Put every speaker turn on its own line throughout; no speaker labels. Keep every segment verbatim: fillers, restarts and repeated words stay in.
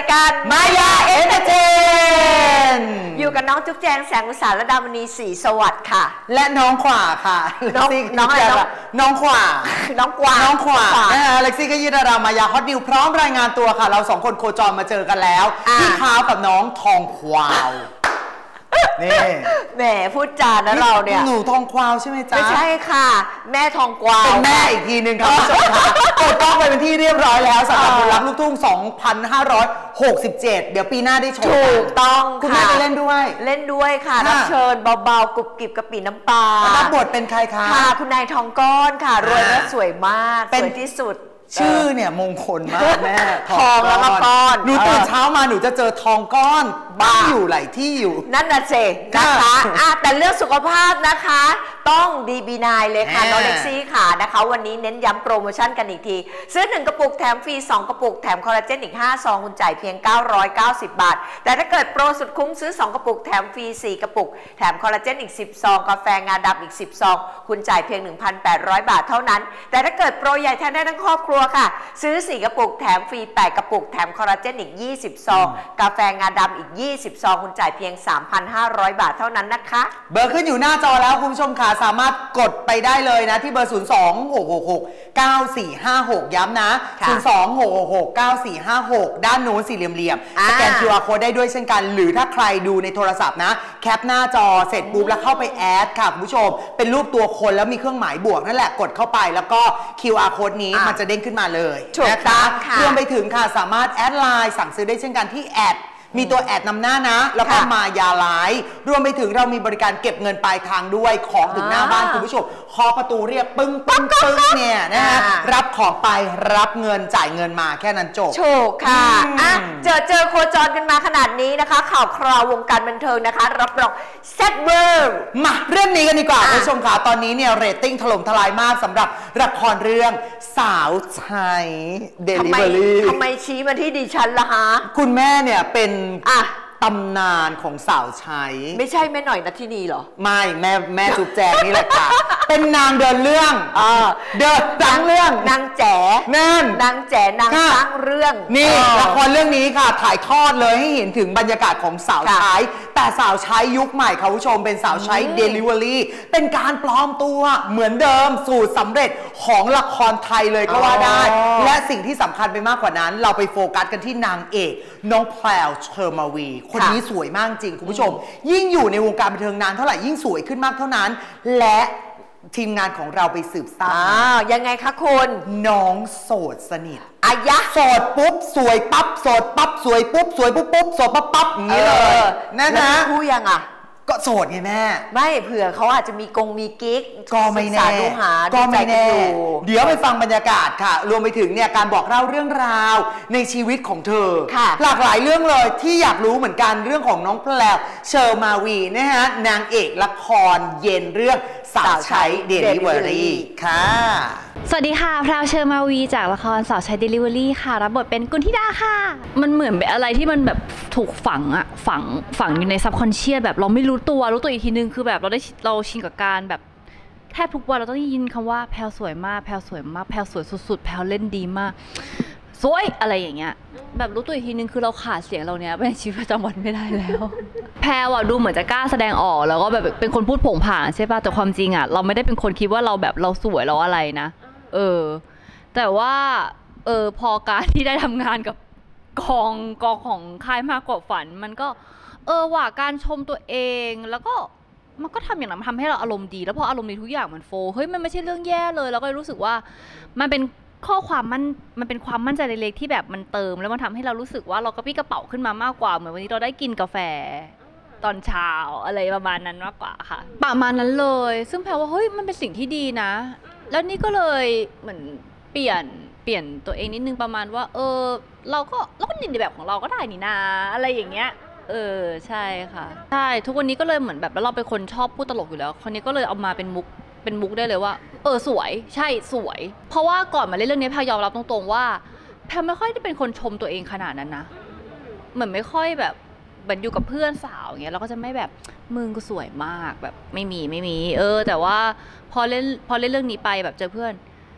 การมายาเอนเตอร์เทน
อยู่กับน้องจุ๊บแจงแสงอุตสาหระดามณีศรีสวัสดิ์ค่ะ
และน้องขวาค่ะ
น้องน้องอะไร
น้องขวา
น้องกวาง
น้องขวานะคะเล็กซี่ก็ยืดรามายาฮอตนิวพร้อมรายงานตัวค่ะเราสองคนโคจรมาเจอกันแล้วพี่ขาวกับน้องทองควาวนี่
แหมพูดจานะเราเนี่ย
หนูทองควาวใช่ไหมจ๊ะ
ไม่ใช่ค่ะแม่ทองกวาว
เป็นแม่อีกทีหนึ่งครับผู้ชมค่ะเปิดกล้องไปเป็นที่เรียบร้อยแล้วสำหรับมนต์รักลูกทุ่งสองพันห้าร้อยหกสิบเจ็ดเดี๋ยวปีหน้าได้ชม
ถูกต้อง
คุณแม่ไปเล่นด้วย
เล่นด้วยค่ะรับเชิญเบาๆกรุบกริบกะปิน้ำปลา
รับบทเป็นใครคะ
ค่ะคุณนายทองก้อนค่ะรวยและสวยมากสวยที่สุด
ชื่อเนี่ยมงคลมากแม่
ทองแล้วก็ก้อน
หนูตื่นเช้ามาหนูจะเจอทองก้อนบ้าอยู่หลายที่อยู่
นั่นน่ะเจนะคะแต่เรื่องสุขภาพนะคะต้องดีบีนายเลยค่ะน้องเล็กซี่ค่ะนะคะวันนี้เน้นย้ำโปรโมชั่นกันอีกทีซื้อหนึ่งกระปุกแถมฟรีสองกระปุกแถมคอลลาเจนอีกห้าซองคุณจ่ายเพียงเก้าร้อยเก้าสิบบาทแต่ถ้าเกิดโปรสุดคุ้มซื้อสองกระปุกแถมฟรีสี่กระปุกแถมคอลลาเจนอีกสิบซองกาแฟงาดำอีกสิบซองคุณจ่ายเพียง หนึ่งพันแปดร้อย บาทเท่านั้นแต่ถ้าเกิดโปรใหญ่แทนได้ทั้งครอบครัวค่ะซื้อสี่กระปุกแถมฟรีแปดกระปุกแถมคอลลาเจนอีกยี่สิบซองกาแฟงาดำอีกยี่สิบซองคุณจ่ายเพียง สามพันห้าร้อย บาทเท่านั้นนะคะ
เบอร์ขึ้นอยู่หน้าจอแล้วคุณผู้ชมค่ะสามารถกดไปได้เลยนะที่เบอร์ ศูนย์ สอง หก หก หก เก้า สี่ ห้า หก ย้ำนะ ศูนย์ สอง หก หก หก เก้า สี่ ห้า หก ด้านโน้นสี่เหลี่ยมๆสแกน คิว อาร์ Code ได้ด้วยเช่นกันหรือถ้าใครดูในโทรศัพท์นะแคปหน้าจอเสร็จปุ๊บแล้วเข้าไปแอดค่ะคุณผู้ชมเป็นรูปตัวคนแล้วมีเครื่องหมายบวกนั่นแหละกดเข้าไปแล้วก็ คิว อาร์ Code นี้มันจะเด้งขึ้นมาเลยนะคะรวมไปถึงค่ะสามารถแอดไลน์สั่งซื้อได้เช่นกันที่แอดมีตัวแอดนำหน้านะแล้วก็มายาไลฟ์รวมไปถึงเรามีบริการเก็บเงินปลายทางด้วยของถึงหน้าบ้านคุณผู้ชมเคาะประตูเรียกปึ้งปึ้งปึ้งเนี่ยนะฮะรับของไปรับเงินจ่ายเงินมาแค่นั้นจบ
ถูกค่ะอ่ะเจอเจอโคจรกันมาขนาดนี้นะคะข่าวคราววงการบันเทิงนะคะรับรองแซ่บเวอร์
มาเรื่องนี้กันดีกว่าคุณผู้ชมค่ะตอนนี้เนี่ยเรตติ้งถล่มทลายมากสำหรับละครเรื่องสาวใช้เดลิเวอรี่
ทำไมชี้มาที่ดิฉันล่ะฮะ
คุณแม่เนี่ยเป็นอ่ะตำนานของสาวใช้
ไม่ใช่แม่หน่อยนัทธินีเหรอ
ไม่แม่แม่จุ๊บแจงนี่แหละค่ะเป็นนางเดินเรื่องเดินตั้งเรื่อง
นางแจ๋
นั่น
นางแจ๋นางสร้างเรื่อง
นี่ละครเรื่องนี้ค่ะถ่ายทอดเลยให้เห็นถึงบรรยากาศของสาวใช้แต่สาวใช้ยุคใหม่ค่ะผู้ชมเป็นสาวใช้เดลิเวอรี่เป็นการปลอมตัวเหมือนเดิมสูตรสำเร็จของละครไทยเลยก็ว่าได้และสิ่งที่สำคัญไปมากกว่านั้นเราไปโฟกัสกันที่นางเอกน้องแพรวเชอร์มาวีคนนี้สวยมากจริงคุณผู้ชมยิ่งอยู่ในวงการบันเทิงนานเท่าไหร่ยิ่งสวยขึ้นมากเท่านั้นและทีมงานของเราไปสืบทรา
บยังไงคะคุณ
น้องโสดสนิท
อายะ
โสดปุ๊บสวยปั๊บโสดปั๊บสวยปุ๊บสวยปุ๊บปุ๊บโสดปั๊บปั๊บอย่างนี้เลยนะนะ
คู่ยังอ่ะ
ก็โสดไงแม่
ไม่เผื่อเขาอาจจะมีกงมีกิ๊ก
ก็ไม่แน่
ก็ไม่แน่
เดี๋ยวไปฟังบรรยากาศค่ะรวมไปถึงเนี่ยการบอกเล่าเรื่องราวในชีวิตของเธอหลากหลายเรื่องเลยที่อยากรู้เหมือนกันเรื่องของน้องแพรวเชอร์มาวีนะฮะนางเอกละครเย็นเรื่องสาวใช้เดลิเวอรี่ค่ะ
สวัสดีค่ะแพรวเชอร์มาวีจากละครสาวใช้เดลิเวอรี่ค่ะรับบทเป็นกุลธิดาค่ะมันเหมือนเป็นอะไรที่มันแบบถูกฝังอะฝังฝังอยู่ในซับคอนเชียสแบบเราไม่รู้ตัวรู้ตัวอีกทีนึงคือแบบเราได้เราชินกับการแบบแทบทุกวันเราต้องได้ยินคำว่าแพรวสวยมากแพรวสวยมากแพรวสวยสุดๆแพรวเล่นดีมากสวยอะไรอย่างเงี้ยแบบรู้ตัวอีกทีนึงคือเราขาดเสียงเราเนี้ยในชีวิตประจำวันไม่ได้แล้วแพรวอะดูเหมือนจะกล้าแสดงออกแล้วก็แบบเป็นคนพูดโผงผางใช่ป่ะแต่ความจริงอะเราไม่ได้เป็นคนคิดว่าเราแบบเราสวยเราอะไรนะเออแต่ว่าเออพอการที่ได้ทำงานกับกองกองของค่ายมากกว่าฝันมันก็เออว่าการชมตัวเองแล้วก็มันก็ทำอย่างนั้นทำให้เราอารมณ์ดีแล้วพออารมณ์ดีทุกอย่างมันโฟเฮ้ยมันไม่ใช่เรื่องแย่เลยแล้วก็รู้สึกว่ามันเป็นข้อความมันมันเป็นความมั่นใจเล็กๆที่แบบมันเติมแล้วมันทำให้เรารู้สึกว่าเรากระปี้กระเป๋าขึ้นมามากกว่าเหมือนวันนี้เราได้กินกาแฟตอนเช้าอะไรประมาณนั้นมากกว่าค่ะประมาณนั้นเลยซึ่งแพรว่าเฮ้ยมันเป็นสิ่งที่ดีนะแล้วนี่ก็เลยเหมือนเปลี่ยนเปลี่ยนตัวเองนิดนึงประมาณว่าเออเราก็เราก็ในแบบของเราก็ได้นี่นาอะไรอย่างเงี้ยเออใช่ค่ะใช่ทุกวันนี้ก็เลยเหมือนแบบแล้วเราเป็นคนชอบพูดตลกอยู่แล้วคนนี้ก็เลยเอามาเป็นมุกเป็นมุกได้เลยว่าเออสวยใช่สวยเพราะว่าก่อนมาเล่นเรื่องนี้แพรยอมรับตรงๆว่าแพรไม่ค่อยได้เป็นคนชมตัวเองขนาดนั้นนะเหมือนไม่ค่อยแบบเหมือนอยู่กับเพื่อนสาวอย่างเงี้ยเราก็จะไม่แบบมึงก็สวยมากแบบไม่มีไม่มีเออแต่ว่าพอเล่นพอเล่นเรื่องนี้ไปแบบเจอเพื่อน เป็น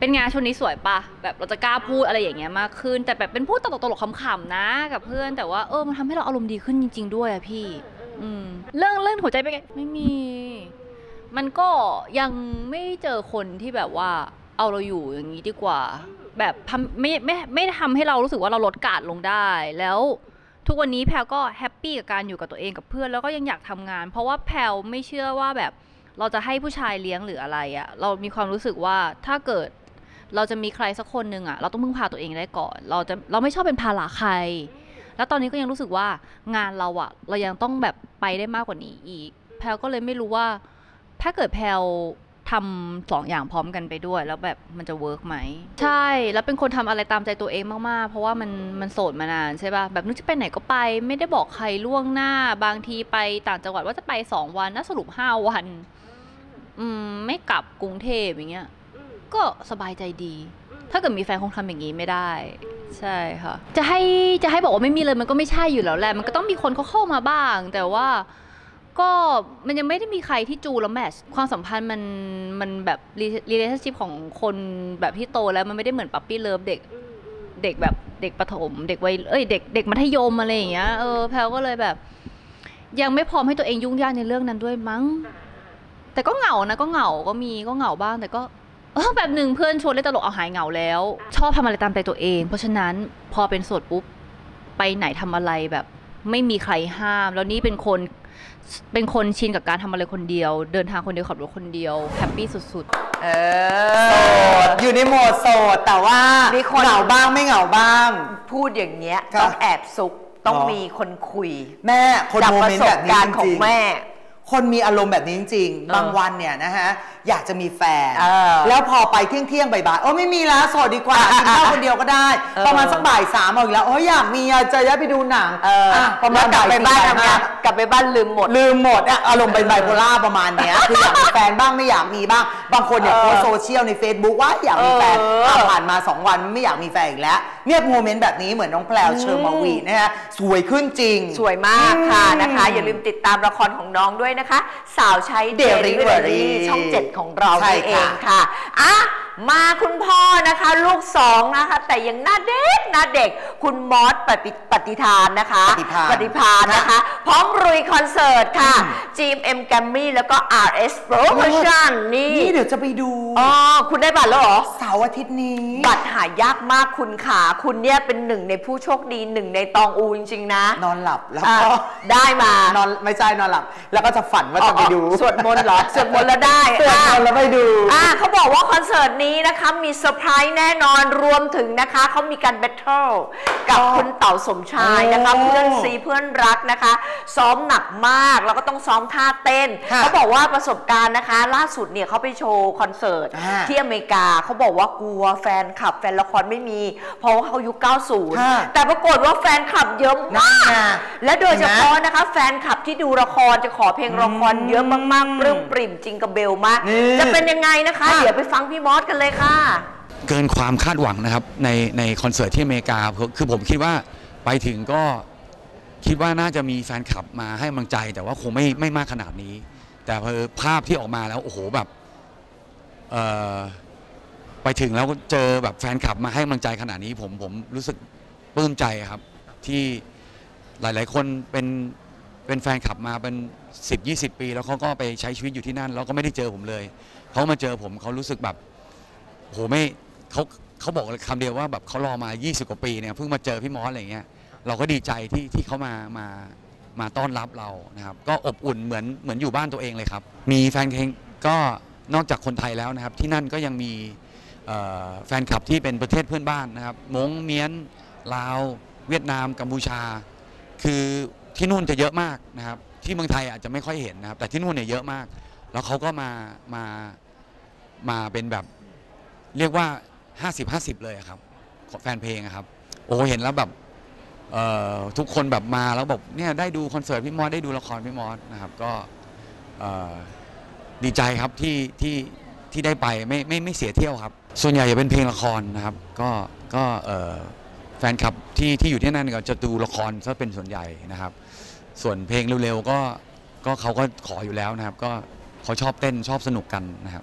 เป็นไงช่วงนี้สวยปะแบบเราจะกล้าพูดอะไรอย่างเงี้ยมากขึ้นแต่แบบเป็นพูดตลกตลกขำๆนะกับเพื่อนแต่ว่าเออมันทำให้เราอารมณ์ดีขึ้นจริงๆด้วยอะพี่อืมเรื่องเรื่องหัวใจเป็นไงไม่มีมันก็ยังไม่เจอคนที่แบบว่าเอาเราอยู่อย่างนี้ดีกว่าแบบไม่ไม่ไม่ทำให้เรารู้สึกว่าเราลดการ์ดลงได้แล้วทุกวันนี้แพลก็แฮปปี้กับการอยู่กับตัวเองกับเพื่อนแล้วก็ยังอยากทำงานเพราะว่าแพลไม่เชื่อว่าแบบเราจะให้ผู้ชายเลี้ยงหรืออะไรอะเรามีความรู้สึกว่าถ้าเกิดเราจะมีใครสักคนหนึ่งอะเราต้องพึ่งพาตัวเองได้ก่อนเราจะเราไม่ชอบเป็นภาระใครแล้วตอนนี้ก็ยังรู้สึกว่างานเราอะเรายังต้องแบบไปได้มากกว่านี้อีกแพลก็เลยไม่รู้ว่าถ้าเกิดแพลทำสองอย่างพร้อมกันไปด้วยแล้วแบบมันจะเวิร์กไหมใช่แล้วเป็นคนทำอะไรตามใจตัวเองมากๆเพราะว่ามันมันโสดมานานใช่ป่ะแบบนึกจะไปไหนก็ไปไม่ได้บอกใครล่วงหน้าบางทีไปต่างจังหวัดว่าจะไปสองวันน่าสรุปห้าวันอืมไม่กลับกรุงเทพอย่างเงี้ยก็สบายใจดีถ้าเกิดมีแฟนคงทำอย่างนี้ไม่ได้ใช่ค่ะจะให้จะให้บอกว่าไม่มีเลยมันก็ไม่ใช่อยู่แล้วแหละมันก็ต้องมีคนเขาเข้ามาบ้างแต่ว่าก็มันยังไม่ได้มีใครที่จูแล้วแมทช์ความสัมพันธ์มันมันแบบ relationship ของคนแบบที่โตแล้วมันไม่ได้เหมือนปั๊ปปี้เลิฟเด็กเด็กแบบเด็กประถมเด็กวัยเอ้ยเด็กเด็กมัธยมอะไรอย่างเงี้ยเออแพลก็เลยแบบยังไม่พร้อมให้ตัวเองยุ่งยากในเรื่องนั้นด้วยมั้งแต่ก็เหงานะก็เหงาก็มีก็เหงาบ้างแต่ก็เออแบบหนึ่งเพื่อนชวนเล่นตลกเอาหายเหงาแล้วชอบทำอะไรตามใจตัวเองเพราะฉะนั้นพอเป็นโสดปุ๊บไปไหนทำอะไรแบบไม่มีใครห้ามแล้วนี่เป็นคนเป็นคนชินกับการทำอะไรคนเดียวเดินทางคนเดียวขับรถคนเดียวแฮปปี้สุดๆเอ
อโสดอยู่ในโหมดโสดแต่ว่าเหงาบ้างไม่เหงาบ้าง
พูดอย่างเงี้ยต้องแอบซุกต้องมีคนคุย
แม่คนโมเมนต์แบบนี้จริง
ๆ
คนมีอารมณ์แบบนี้จริงๆบางวันเนี่ยนะฮะอยากจะมีแฟนแล้วพอไปเที่ยงเที่ยงบ่ายๆโอ้ไม่มีแล้วโสดดีกว่ากินข้าวคนเดียวก็ได้ประมาณสักบ่ายสามเอาอีกแล้วโอ้ยอยากมีจะย้ายไปดูหนัง
ประมาณกลับไปบ้านทำงานกลับไปบ้านลืมหมด
ลืมหมดอารมณ์เป็นไบโพล่าประมาณเนี้ยคืออยากมีแฟนบ้างไม่อยากมีบ้างบางคนอยากโพสโซเชียลใน Facebook ว่าอยากมีแฟนผ่านมาสองวันไม่อยากมีแฟนอีกแล้วเนี่ยโมเมนต์แบบนี้เหมือนน้องแพลวเชอร์มาวีนะฮะสวยขึ้นจริง
สวยมากค่ะนะคะอย่าลืมติดตามละครของน้องด้วยนะคะสาวใช้เดลิเวอรี่ช่องเจ็ดของเราเองค่ะอ่ะมาคุณพ่อนะคะลูกสองนะคะแต่ยังหน้าเด็กหน้าเด็กคุณมอสปฏิทานนะคะปฏิพานนะคะพร้อมรุยคอนเสิร์ตค่ะ จี เอ็ม เอ็ม Grammy แล้วก็ อาร์ เอส Promotion นี่
นี่เดี๋ยวจะไปดู
อ๋อคุณได้บัตรแล้วเหรอ
เสาร์อาทิตย์นี้
บัตรหายากมากคุณขาคุณเนี่ยเป็นหนึ่งในผู้โชคดีหนึ่งในตองอูจริงๆนะ
นอนหลับแล้วก็
ได้มาน
อนไม่ใช่นอนหลับแล้วก็จะฝันว่าจะไปดู
สวดมนต์เหรอสวดมนต์แล้วได้
สวดมนต์แล้วไปดู
อ่าเขาบอกว่าคอนเสิร์ตนี้นะคะมีเซอร์ไพรส์แน่นอนรวมถึงนะคะเขามีการแบทเทิลกับคุณเต๋าสมชายนะคะเพื่อนซีเพื่อนรักนะคะซ้อมหนักมากแล้วก็ต้องซ้อมท่าเต้นเขาบอกว่าประสบการณ์นะคะล่าสุดเนี่ยเขาไปโชว์คอนเสิร์ตที่อเมริกาเขาบอกว่ากลัวแฟนคลับแฟนละครไม่มีเพราะว่าเขายุคเก้าสิบแต่ปรากฏว่าแฟนคลับเยอะมากและโดยเฉพาะนะคะแฟนคลับที่ดูละครจะขอเพลงละครเยอะมากๆปลื้มปริ่มจริงกับเบลมากจะเป็นยังไงนะคะเดี๋ยวไปฟังพี่มอสกันเลยค่ะ
เกินความคาดหวังนะครับในในคอนเสิร์ตที่อเมริกาคือผมคิดว่าไปถึงก็คิดว่าน่าจะมีแฟนคลับมาให้กำลังใจแต่ว่าคงไม่ไม่มากขนาดนี้แต่พอภาพที่ออกมาแล้วโอ้โหแบบเอ่อไปถึงแล้วเจอแบบแฟนคลับมาให้กำลังใจขนาดนี้ผมผมรู้สึกปลื้มใจครับที่หลายๆคนเป็นเป็นแฟนคลับมาเป็นสิบยี่สิบปีแล้วเขาก็ไปใช้ชีวิตอยู่ที่นั่นแล้วก็ไม่ได้เจอผมเลยเขามาเจอผมเขารู้สึกแบบโหไม่เขาเขาบอกคำเดียวว่าแบบเขารอมายี่สิบกว่าปีเนี่ยเพิ่งมาเจอพี่มอสอะไรเงี้ยเราก็ดีใจที่ที่เขามามามาต้อนรับเรานะครับก็อบอุ่นเหมือนเหมือนอยู่บ้านตัวเองเลยครับมีแฟนเพลงก็นอกจากคนไทยแล้วนะครับที่นั่นก็ยังมีแฟนคลับที่เป็นประเทศเพื่อนบ้านนะครับม้งเมียนลาวเวียดนามกัมพูชาคือที่นู่นจะเยอะมากนะครับที่เมืองไทยอาจจะไม่ค่อยเห็นนะครับแต่ที่นู่นเนี่ยเยอะมากแล้วเขาก็มามามาเป็นแบบเรียกว่าห้าสิบ ห้าสิบเลยครับแฟนเพลงครับโอ้เห็นแล้วแบบทุกคนแบบมาแล้วบอกเนี่ยได้ดูคอนเสิร์ตพี่มอสได้ดูละครพี่มอสนะครับก็ดีใจครับที่ที่ที่ได้ไปไม่ไม่ไม่เสียเที่ยวครับส่วนใหญ่จะเป็นเพลงละครนะครับก็ก็แฟนคลับที่ที่อยู่ที่นั่นก็จะดูละครซะเป็นส่วนใหญ่นะครับส่วนเพลงเร็วๆก็ก็เขาก็ขออยู่แล้วนะครับก็เขาชอบเต้นชอบสนุกกันนะครับ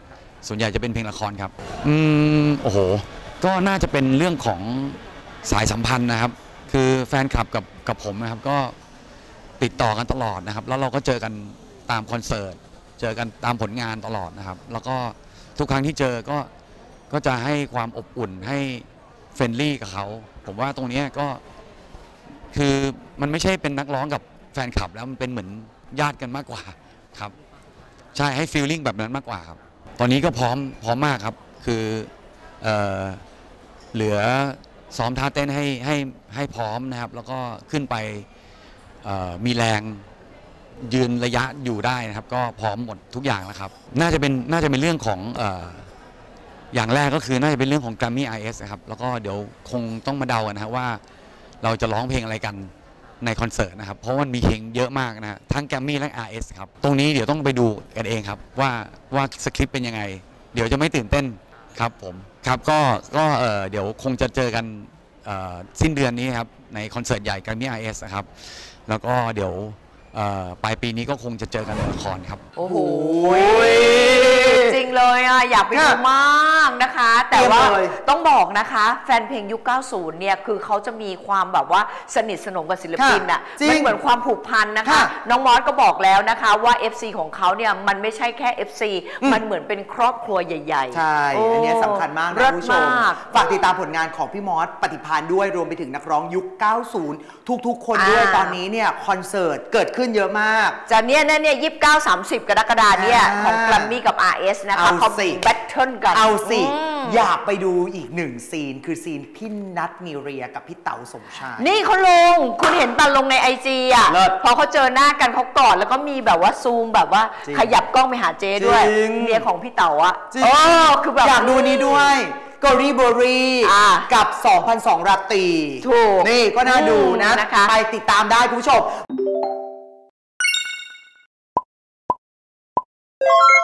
ส่วนใหญ่จะเป็นเพลงละครครับอืมโอ้โหก็น่าจะเป็นเรื่องของสายสัมพันธ์นะครับคือแฟนคลับกับกับผมนะครับก็ติดต่อกันตลอดนะครับแล้วเราก็เจอกันตามคอนเสิร์ตเจอกันตามผลงานตลอดนะครับแล้วก็ทุกครั้งที่เจอก็ก็จะให้ความอบอุ่นให้เฟรนลี่กับเขาผมว่าตรงนี้ก็คือมันไม่ใช่เป็นนักร้องกับแฟนคลับแล้วมันเป็นเหมือนญาติกันมากกว่าครับใช่ให้ฟีลลิ่งแบบนั้นมากกว่าครับตอนนี้ก็พร้อมพร้อมมากครับคือเอ่อเหลือซ้อมท่าเต้นให้ให้ให้พร้อมนะครับแล้วก็ขึ้นไปมีแรงยืนระยะอยู่ได้นะครับก็พร้อมหมดทุกอย่างแล้วครับน่าจะเป็นน่าจะเป็นเรื่องของเอ่ออย่างแรกก็คือน่าจะเป็นเรื่องของ Grammy อาร์ เอส นะครับแล้วก็เดี๋ยวคงต้องมาเดากันนะครับว่าเราจะร้องเพลงอะไรกันในคอนเสิร์ตนะครับเพราะมันมีเพลงเยอะมากนะฮะทั้ง Grammy และ อาร์ เอส ครับตรงนี้เดี๋ยวต้องไปดูกันเองครับว่าว่าสคริปต์เป็นยังไงเดี๋ยวจะไม่ตื่นเต้นครับผมครับก็ก็เอ่อเดี๋ยวคงจะเจอกันสิ้นเดือนนี้ครับในคอนเสิร์ตใหญ่ Grammy อาร์ เอส นะครับแล้วก็เดี๋ยวปลายปีนี้ก็คงจะเจอกันในละครครับ
โอ้โหจริงเลยอ่ะอยากไปดูมากนะคะแต่ว่าต้องบอกนะคะแฟนเพลงยุคเก้าสิบเนี่ยคือเขาจะมีความแบบว่าสนิทสนมกับศิลปินอ่ะมันเหมือนความผูกพันนะคะน้องมอสก็บอกแล้วนะคะว่า เอฟ ซี ของเขาเนี่ยมันไม่ใช่แค่ เอฟ ซี มันเหมือนเป็นครอบครัวใหญ่
ๆใช่อันนี้สำคัญมากนะคุณผู้ชมฝากติดตามผลงานของพี่มอสปฏิภาณด้วยรวมไปถึงนักร้องยุคเก้าสิบทุกๆคนด้วยตอนนี้เนี่ยคอนเสิร์ตเกิดขึ้นเยอะมาก
จะเนี่ยเนี่ยยี่สิบเก้า สามสิบกรกฎาคมเนี่ยของแกรมมี่กับ อาร์ เอส นะคะเขาแบทเทิลกัน
เอาสิอยากไปดูอีกหนึ่งซีนคือซีนพี่นัทมีเรียกับพี่เต๋าสมชาย
นี่เขาลงคุณเห็นตอนลงในไอจีอ่ะพอเขาเจอหน้ากันเขากอดแล้วก็มีแบบว่าซูมแบบว่าขยับกล้องไปหาเจด้วยเมียของพี่เต๋าอ่ะ
โอ้คือแบบอยากดูนี้ด้วยกอรีโบรีกับสองพันสองราตรี
ถูก
นี่ก็น่าดูนะไปติดตามได้คุณผู้ชม